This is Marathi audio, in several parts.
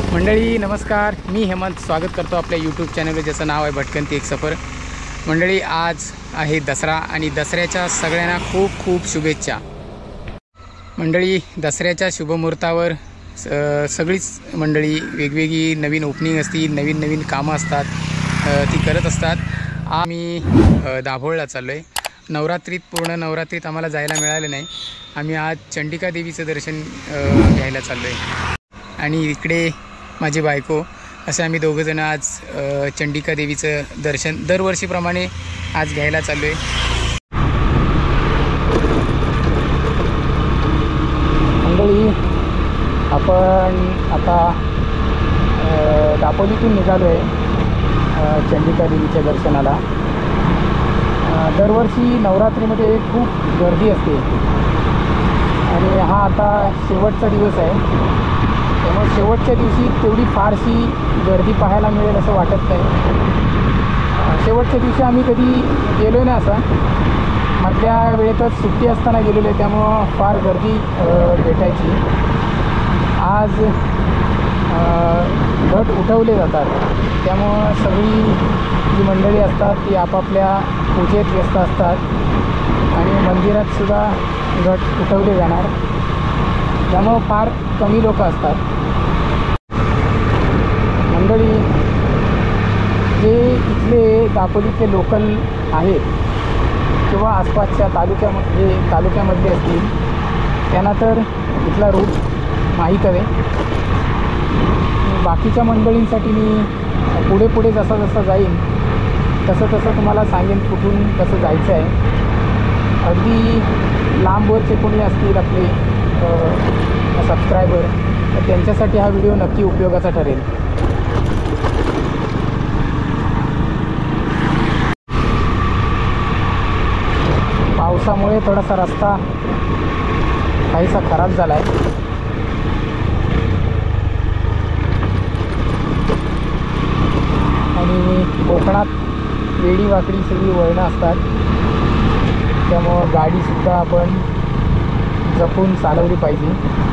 मंडळी नमस्कार, मी हेमंत स्वागत करतो आपल्या यूट्यूब चॅनलवर ज्याचं नाव आहे भटकंती एक सफर। मंडळी आज आहे दसरा आणि दसऱ्याच्या सगळ्यांना खूप खूप शुभेच्छा। मंडळी दसऱ्याच्या शुभमुहूर्तावर सगळीच मंडळी वेगवेगळी नवीन ओपनिंग असतील, नवीन कामं असतात, ती करत असतात। आम्ही दाभोळला चाललो आहे। नवरात्रीत पूर्ण नवरात्रीत आम्हाला जायला मिळाले नाही। आम्ही आज चंडिका देवीचं दर्शन घ्यायला चाललो आहे आणि इकडे माझी बायको असे आम्ही दोघं जण आज चंडिका देवीचं दर्शन दरवर्षीप्रमाणे आज घ्यायला चाललो आहे। मंडळी आपण आता दापोलीतून निघालो आहे चंडिका देवीच्या दर्शनाला। दरवर्षी नवरात्रीमध्ये खूप गर्दी असते आणि हा आता शेवटचा दिवस आहे, त्यामुळे शेवटच्या दिवशी तेवढी फारशी गर्दी पाहायला मिळेल असं वाटत नाही। शेवटच्या दिवशी आम्ही कधी गेलो नाही, असं मधल्या वेळेतच सुट्टी असताना गेलेलो आहे, त्यामुळं फार गर्दी भेटायची। आज घट उठवले जातात, त्यामुळं सगळी जी मंडळी असतात ती आपापल्या पूजेत व्यस्त असतात आणि मंदिरात सुद्धा घट उठवले जाणार, त्यामुळं फार कमी लोक असतात। मंडळी जे इथले दापोलीचे लोकल आहेत किंवा आसपासच्या तालुक्यामधले असतील त्यांना तर इथला रूट माहीत आहे। बाकीच्या मंडळींसाठी मी पुढे जसं जाईन तसं तुम्हाला सांगेन कुठून कसं जायचं आहे। अगदी लांबवरचे कोणी असतील आपले सबस्क्रायबर, तर त्यांच्यासाठी हा व्हिडिओ नक्की उपयोगाचा ठरेल। पावसामुळे थोडासा रस्ता काहीसा खराब झाला आहे आणि कोकणात वेडीवाकडी सगळी वळणं असतात, त्यामुळं गाडीसुद्धा आपण जपून चालवली पाहिजे।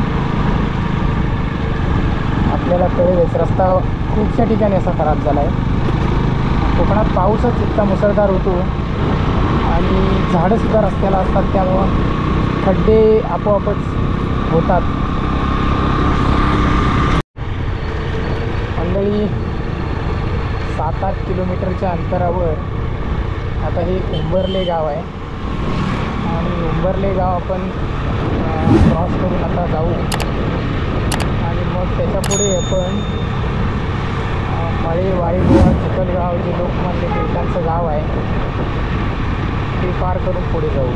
आपल्याला कळेलच रस्ता खूपशा ठिकाणी असा खराब झाला आहे। कोकणात पाऊसच इतका मुसळधार होतो आणि झाडंसुद्धा रस्त्याला असतात, त्यामुळं खड्डे आपोआपच होतात। मंडळी 7-8 किलोमीटरच्या अंतरावर आता हे उंबरले गाव आहे आणि उंबरले गाव आपण क्रॉस करून आता जाऊ आणि मग त्याच्यापुढे आपण मळे वाईगोवा चिखलगाव जे लोकमान्य टिळकांचं गाव आहे ते पार करून पुढे जाऊ।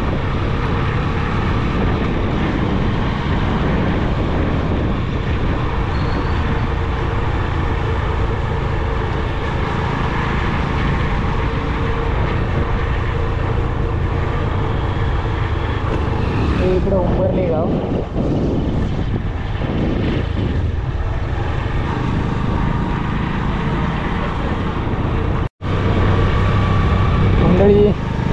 हे इकडं उंबरले गाव। मंडळी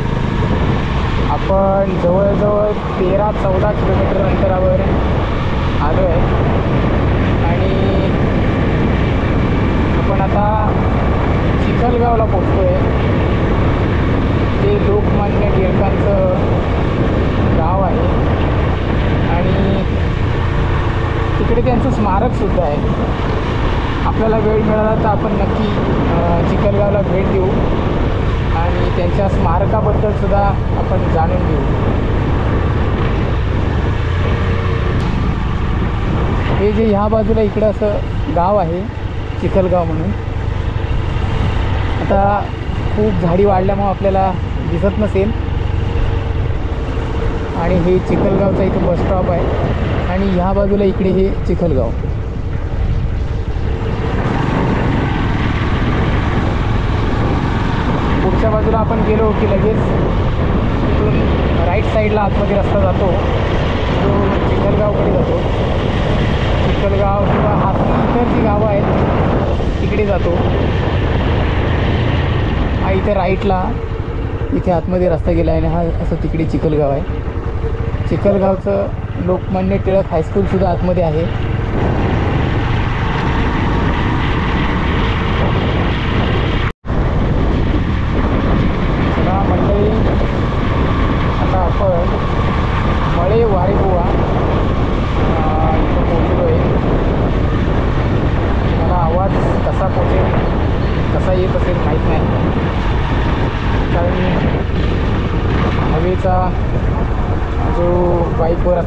आपण जवळजवळ 13-14 किलोमीटर अंतरावर आलो आहे आणि आपण आता चिखलगावला पोचतो आहे। ते लोकमान्य टिळकांचं गाव आहे आणि तिकडे त्यांचं स्मारकसुद्धा आहे। आपल्याला वेळ मिळाला तर आपण नक्की चिखलगावला भेट देऊ आणि त्यांच्या स्मारकाबद्दल सुद्धा आपण जाणून घेऊ। हे जे ह्या बाजूला इकडं असं गाव आहे चिखलगाव म्हणून, आता खूप झाडी वाढल्यामुळे आपल्याला दिसत नसेल आणि हे चिखलगावचा इथं बस स्टॉप आहे आणि ह्या बाजूला इकडे हे चिखलगाव। पुढच्या बाजूला आपण गेलो की लगेच इथून राईट साईडला आतमध्ये रस्ता जातो जो चिखलगावकडे जातो। चिखलगाव किंवा इतर जी गावं आहेत तिकडे जातो। हा इथे राईटला इथे आतमध्ये रस्ता गेला आहे आणि हा असं तिकडे चिखलगाव आहे। चिखलगावचं लोकमान्य टिळक हायस्कूलसुद्धा आतमध्ये आहे।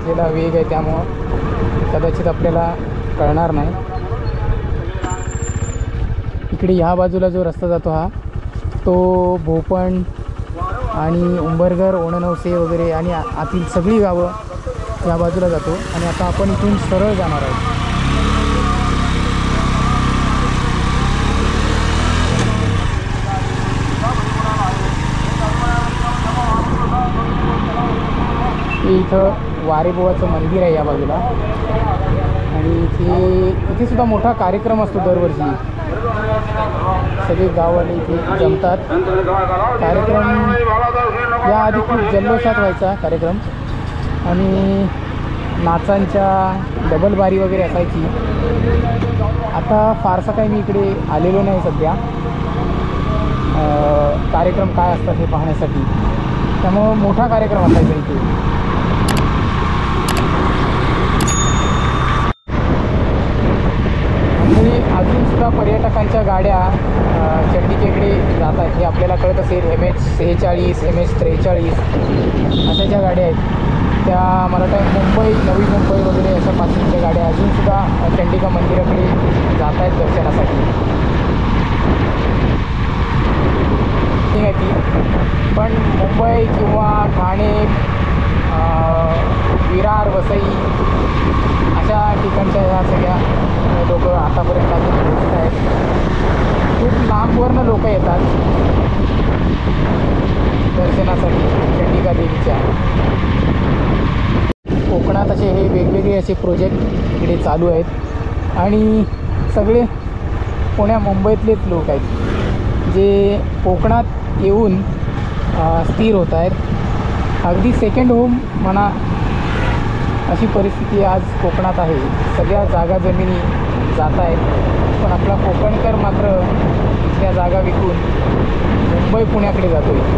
असलेला वेग आहे, त्यामुळं कदाचित आपल्याला कळणार नाही. इकडे ह्या बाजूला जो रस्ता जातो हा तो भोपण आणि उंबरगर, ओणनवसे वगैरे आणि आतील सगळी गावं या बाजूला जातो. आणि आता आपण इथून सरळ जाणार आहोत. इथं वारेबुवाचं मंदिर आहे या बाजूला. आणि इथे सुद्धा मोठा कार्यक्रम असतो दरवर्षी. सगळे गाववाले इथे जमतात. कार्यक्रम याआधी खूप जल्लोषात व्हायचा कार्यक्रम आणि नाचांच्या डबलबारी वगैरे असायची. आता फारसा काही मी इकडे आलेलो नाही सध्या कार्यक्रम काय असतात हे पाहण्यासाठी. त्यामुळं मोठा कार्यक्रम असायचा इथे. अजूनसुद्धा पर्यटकांच्या गाड्या चंडिकेकडे जात आहेत हे आपल्याला कळत असेल. MH46, MH43 अशा ज्या गाड्या आहेत त्या मला वाटतं मुंबई, नवी मुंबई वगैरे अशा पासूनच्या गाड्या अजूनसुद्धा चंडिका मंदिराकडे जात आहेत दर्शनासाठी. ठीक आहे ती पण मुंबई किंवा ठाणे, विरार, वसई अशा ठिकाणच्या ह्या सगळ्या लोक आतापर्यंत अजून पोहोचत आहेत. खूप लांबवरनं लोक येतात दर्शनासाठी चंडिका देवीच्या. कोकणात असे हे वेगवेगळे असे प्रोजेक्ट इकडे चालू आहेत आणि सगळे पुण्या मुंबईतलेच लोक आहेत जे कोकणात येऊन स्थिर होत आहेत. अगदी सेकंड होम म्हणा अशी परिस्थिती आज कोकणात आहे. सगळ्या जागा जमिनी जात आहेत पण आपला कोकणकर मात्र इथल्या जागा विकून मुंबई, पुण्याकडे जातो आहे.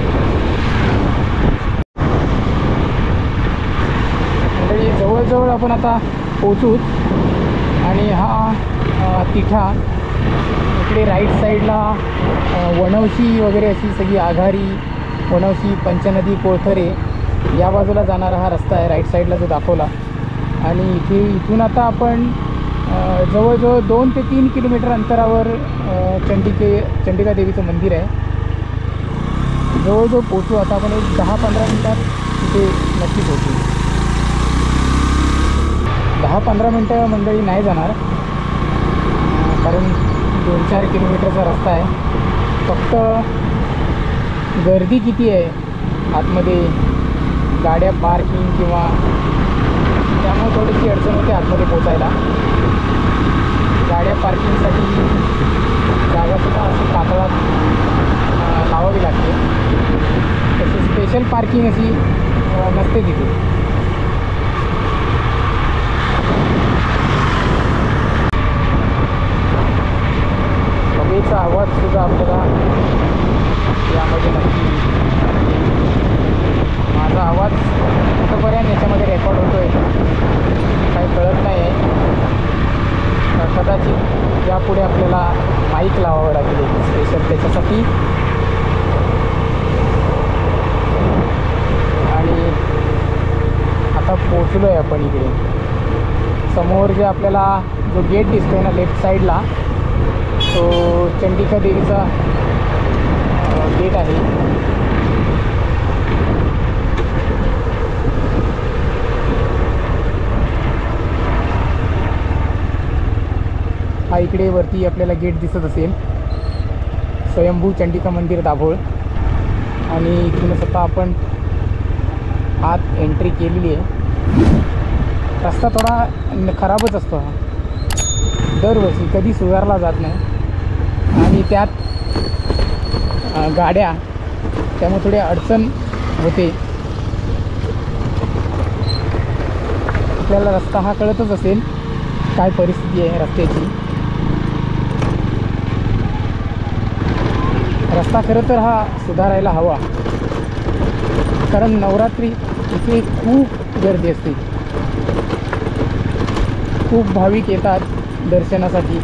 म्हणजे जवळजवळ आपण आता पोचूच. आणि हा तिठा इकडे राईट साईडला वणवशी वगैरे अशी सगळी आघारी, वणवशी, पंचनदी, कोळथरे या बाजूला जाणारा हा रस्ता आहे राईट साईडला जो दाखवला. आणि इथून आता आपण जवळजवळ 2 ते 3 किलोमीटर अंतरावर चंडिका देवीचं मंदिर आहे. जवळजवळ पोचू आता आपण एक 10-15 मिनटात तिथे नक्की पोचू. 10-15 मिनटं मंडळी नाही जाणार कारण 2-4 किलोमीटरचा रस्ता आहे. फक्त गर्दी किती आहे आतमध्ये, गाड्या पार्किंग किंवा त्यामुळे थोडीशी अडचण होते आतमध्ये पोचायला. गाड्या पार्किंगसाठी जागासुद्धा अशी कातळात लावावी लागते. तशी स्पेशल पार्किंग अशी नसते तिथे. हवेचा आवाजसुद्धा आपल्याला यामध्ये नक्की. माझा आवाज कुठंपर्यंत याच्यामध्ये रेकॉर्ड होतो आहे काही कळत नाही आहे. कदाचित यापुढे आपल्याला माईक लावावं लागेल स्पेशल त्याच्यासाठी. आणि आता पोचलो आहे आपण इकडे. समोर जे आपल्याला जो गेट दिसतो आहे ना लेफ्ट साईडला तो चंडिका देवीचा गेट आहे. हा इकडे वरती आपल्याला गेट दिसत असेल स्वयंभू चंडिका मंदिर दाभोळ. आणि इथूनच आता आपण आत एंट्री केलेली आहे. रस्ता थोडा खराबच असतो हा दरवर्षी, कधी सुधारला जात नाही. आणि त्यात गाड्या त्यामुळे थोडी अडचण होते. आपल्याला रस्ता हा कळतच असेल काय परिस्थिती आहे रस्त्याची. रस्ता खरं तर हा सुधारायला हवा कारण नवरात्री इथे खूप गर्दी असते. खूप भाविक येतात दर्शनासाठी.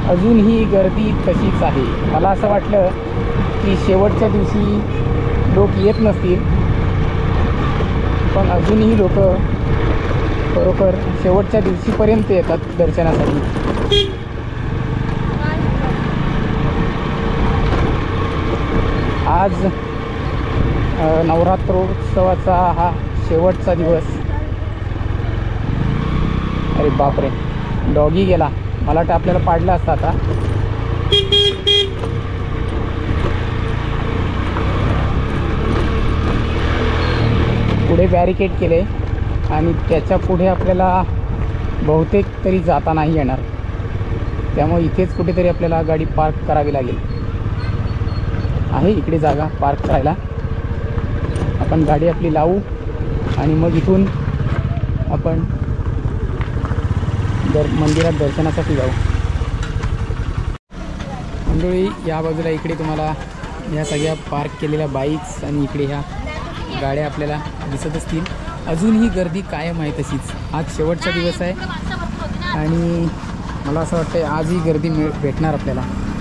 अजूनही गर्दी तशीच आहे. मला असं वाटलं की शेवटच्या दिवशी लोक येत नसतील, पण अजूनही लोक खरोखर शेवटच्या दिवशीपर्यंत येतात दर्शनासाठी. आज नवरात्रोत्सवाचा हा शेवटचा दिवस. अरे बापरे, डॉगी गेला. मला वाटतं आपल्याला पाडलं असतं आता. पुढे बॅरिकेड केले आणि त्याच्या पुढे आपल्याला बहुतेक तरी जाता नाही येणार, त्यामुळे इथेच कुठेतरी आपल्याला गाडी पार्क करावी लागेल. आहे इकडे जागा पार्क करायला. आपण गाडी आपली लावू आणि मग इथून आपण मंदिरात दर्शनासाठी जाऊ. मंडळी, या बाजूला इकडे तुम्हाला ह्या सगळ्या पार्क केलेल्या बाईक्स आणि इकडे ह्या गाड्या आपल्याला दिसत असतील. अजूनही गर्दी कायम आहे तशीच. आज शेवटचा दिवस आहे आणि मला असं वाटतं आजही गर्दी भेटणार आपल्याला.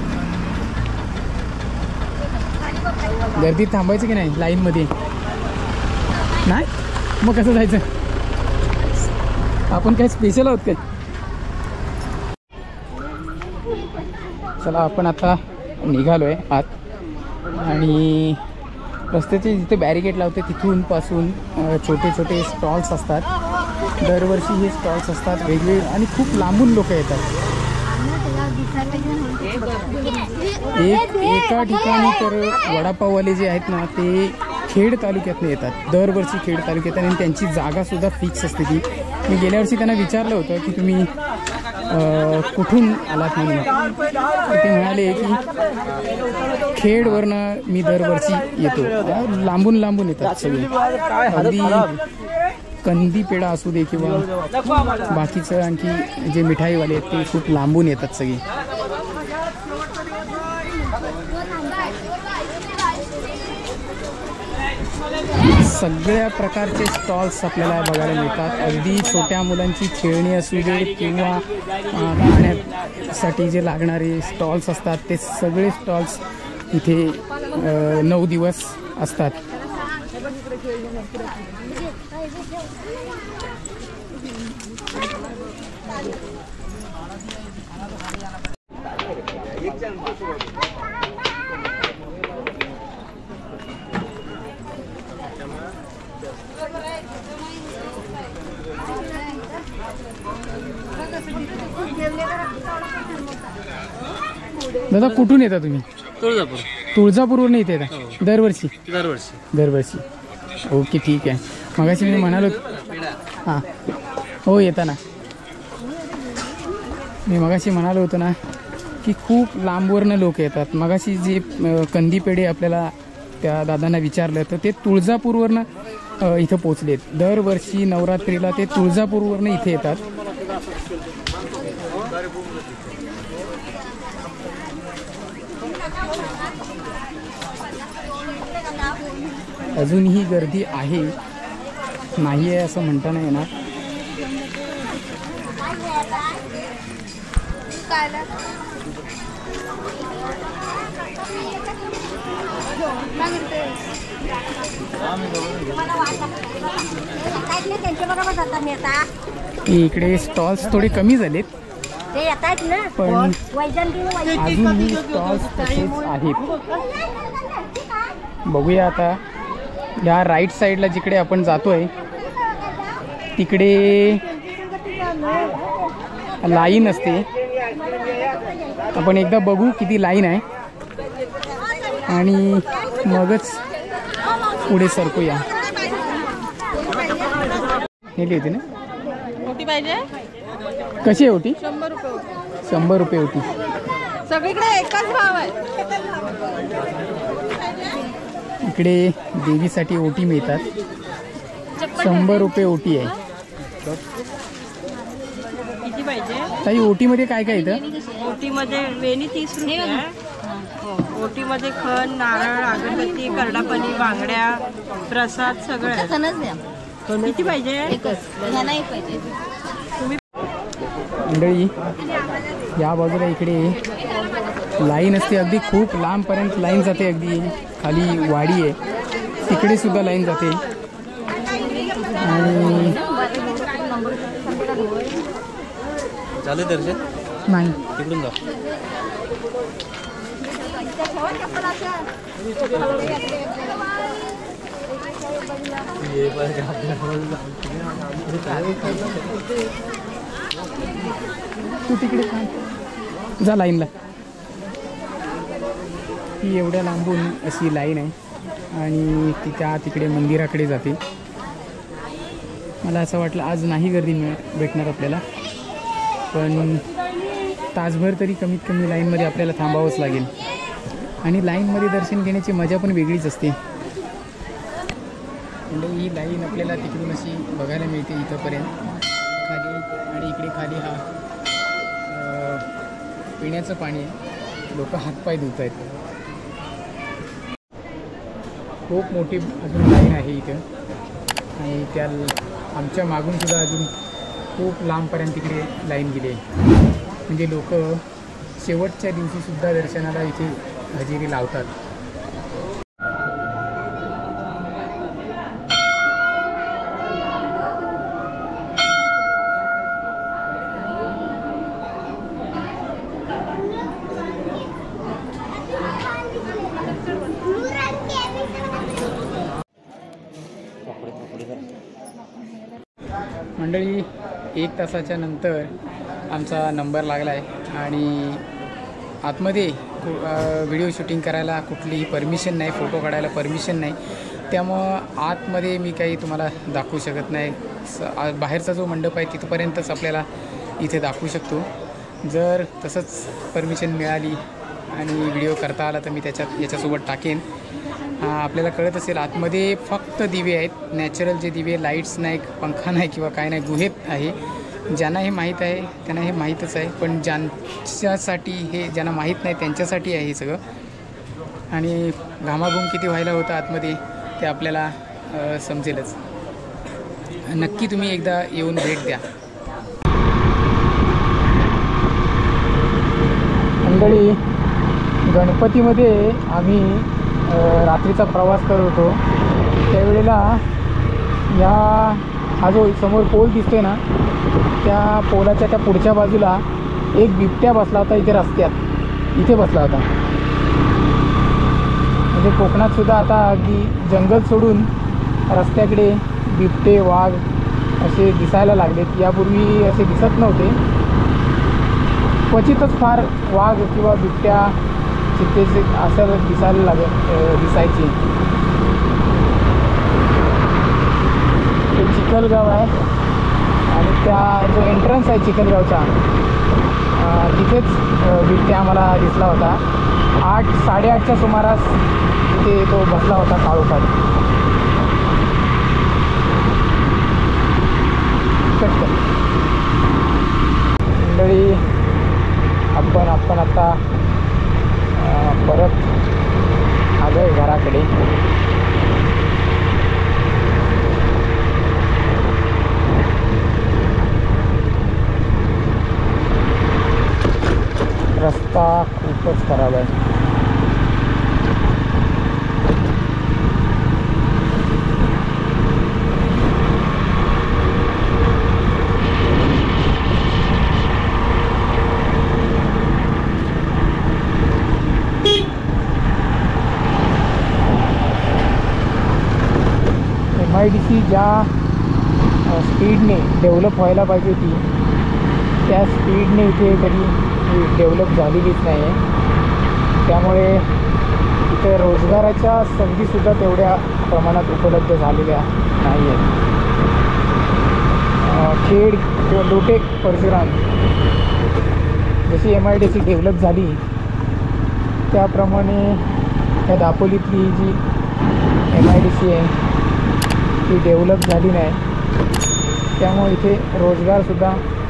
गर्दीत थांबायचं की नाही लाईनमध्ये? नाही, मग कसं जायचं? आपण काय स्पेशल आहोत काय? चला, आपण आता निघालो आहे आत आणि रस्त्याचे जिथे बॅरिकेड लावते तिथून पासून छोटे छोटे स्टॉल्स असतात. दरवर्षी हे स्टॉल्स असतात वेगवेगळे आणि खूप लांबून लोक येतात. एका ठिकाणी तर वडापाववाले जे आहेत ना ते खेड तालुक्यातून येतात. दरवर्षी खेड तालुक्यात आणि त्यांची जागासुद्धा फिक्स असते. ती मी गेल्या वर्षी त्यांना विचारलं होतं की तुम्ही कुठून आलात म्हणून, तर ते म्हणाले की खेडवरनं मी दरवर्षी येतो. लांबून लांबून येतात सगळे. अगदी कंदी पेढा असू दे किंवा बाकीचं आणखी जे मिठाईवाले आहेत ते खूप लांबून येतात सगळे. सगळ्या प्रकारचे स्टॉल्स आपल्याला बघायला मिळतात. अगदी छोट्या मुलांची खेळणी असू दे किंवा खाण्यासाठी जे लागणारे स्टॉल्स असतात ते सगळे स्टॉल्स इथे 9 दिवस असतात. दादा, कुठून येता तुम्ही? तुळजापूर. तुळजापूरवरून इथे येता दरवर्षी? दरवर्षी. ओके, ठीक आहे. मगाशी मी म्हणालो हां, हो येता ना. मी मगाशी म्हणालो होतो ना की खूप लांबवरनं लोक येतात. मगाशी जे कंदी पेढे आपल्याला त्या दादांना विचारलं तर ते तुळजापूरवरनं इथं पोचलेत. दरवर्षी नवरात्रीला ते तुळजापूरवरनं इथे येतात. अजूनही गर्दी आहे, नाही आहे असं म्हणता नाही येणार. इकडे स्टॉल्स थोडे कमी झालेत, पण अजूनही स्टॉल्स तसेच आहेत. बघूया आता या राईट साईडला जिकडे आपण जातोय तिकडे लाईन असते. आपण एकदा बघू किती लाईन आहे आणि मगच पुढे सरकूया. नेली होती ना? ओटी पाहिजे? कशी आहे ओटी? 100 रुपये. 100 रुपये ओटी. सगळीकडे एकच भाव आहे. इकडे देवीसाठी ओटी मिळतात. 100 रुपये ओटी आहे. किती पाहिजे? ताई, ओटीमध्ये काय काय येतं? ओटीमध्ये वेणी 30 रुपये आहे. ओटीमध्ये खण, नारळ, अगरबत्ती, करडापणी, बांगड्या, प्रसाद सगळं. किती पाहिजे? मंडळी, या बाजूला इकडे लाईन असते, अगदी खूप लांबपर्यंत लाईन जाते, अगदी खाली वाडी आहे तिकडे सुद्धा लाईन जाते. आणि झालं दर्शन नाही तिकडून जा. तू तिकडे जा लाईनला. ही एवढ्या लांबून अशी लाईन आहे आणि ती त्या तिकडे मंदिराकडे जाते. मला असं वाटलं आज नाही गर्दी भेटणार आपल्याला, पण तासभर तरी कमीत कमी लाईनमध्ये आपल्याला थांबावंच लागेल. आणि लाईनमध्ये दर्शन घेण्याची मजा पण वेगळीच असते. म्हणजे ही लाईन आपल्याला तिकडून अशी बघायला मिळते इथंपर्यंत खाली. आणि इकडे खाली हा पिण्याचं पाणी आहे, लोक हातपाय धुत आहेत. खूप मोठी अजून लाईन आहे इथं. आणि त्या आमच्या मागून सुद्धा अजून खूप लांबपर्यंत तिकडे लाईन गेली आहे. म्हणजे लोक शेवटच्या दिवशीसुद्धा दर्शनाला इथे हजेरी लावतात. मंडळी 1 तासाच्या नंतर आमचा नंबर लागला आहे आणि आतमध्ये व्हिडिओ शूटिंग करायला कुठलीही परमिशन नाही, फोटो काढायला परमिशन नाही. त्यामुळं आतमध्ये मी काही तुम्हाला दाखवू शकत नाही. बाहेरचा जो मंडप आहे तिथपर्यंतच आपल्याला इथे दाखवू शकतो. जर तसंच परमिशन मिळाली आणि व्हिडिओ करता आला तर मी याच्यासोबत टाकेन. आपल्याला कळत असेल आतमध्ये फक्त दिवे आहेत, नॅचरल जे दिवे, लाईट्स नाही, पंखा नाही किंवा काय नाही, गुहेत आहे. ज्यांना हे माहीत आहे त्यांना हे माहीतच आहे, पण ज्यांच्यासाठी हे ज्यांना माहीत नाही त्यांच्यासाठी आहे हे सगळं. आणि घामाघूम किती व्हायला होतं आतमध्ये ते आपल्याला समजेलच. नक्की तुम्ही एकदा येऊन भेट द्या. मंडळी गणपतीमध्ये आम्ही रात्रीचा प्रवास करत होतो त्यावेळेला हा जो समोर पोल दिसतोय ना, त्या पोलाच्या त्या पुढच्या बाजूला एक बिबट्या बसला होता. इथे रस्त्यात इथे बसला होता. म्हणजे कोकणात सुद्धा आता अगदी जंगल सोडून रस्त्याकडे बिबटे, वाघ असे दिसायला लागलेत. यापूर्वी असे दिसत नव्हते. क्वचितच फार वाघ किंवा बिबट्या, चित्तेचे असं दिसायला दिसायची. ते चिखलगाव आहे आणि त्या जो एंट्रन्स आहे चिखलगावचा तिथेच बिबट्या आम्हाला दिसला होता. 8-8:30च्या सुमारास तिथे तो बसला होता काळोखात. मंडळी आपण आता परत आलो आहे घराकडे. रस्ता खूपच खराब आहे. MIDC ज्या स्पीडने डेव्हलप व्हायला पाहिजे होती त्या स्पीडने इथे कधी डेव्हलप झालेलीच नाही आहे. त्यामुळे इथे रोजगाराच्या संधीसुद्धा तेवढ्या प्रमाणात उपलब्ध झालेल्या नाही आहेत. खेड किंवा लोटे परशुराम जशी MIDC डेव्हलप झाली त्याप्रमाणे त्या दापोलीतली जी MIDC आहे ती डेव्हलप झाली नाही. त्यामुळे इथे रोजगारसुद्धा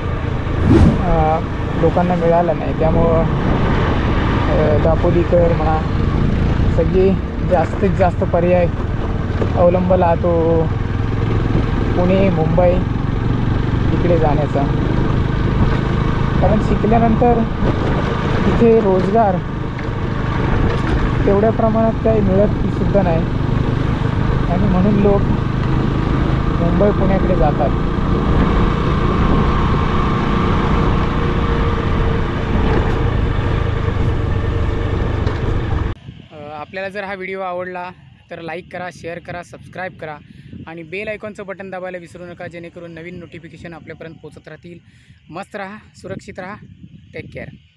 लोकांना मिळाला नाही. त्यामुळं दापोलीकर म्हणा सगळे जास्तीत जास्त पर्याय अवलंबला तो पुणे, मुंबई इकडे जाण्याचा. कारण शिकल्यानंतर तिथे रोजगार तेवढ्या प्रमाणात काही मिळत सुद्धा नाही आणि म्हणून लोक मुंबई पुण्याकडे जातात. आपल्याला जर हा व्हिडिओ आवडला तर लाईक करा, शेअर करा, सबस्क्राईब करा आणि बेल आयकॉनचं बटन दाबायला विसरू नका, जेणेकरून नवीन नोटिफिकेशन आपल्यापर्यंत पोहोचत राहतील. मस्त राहा, सुरक्षित राहा, टेक केअर.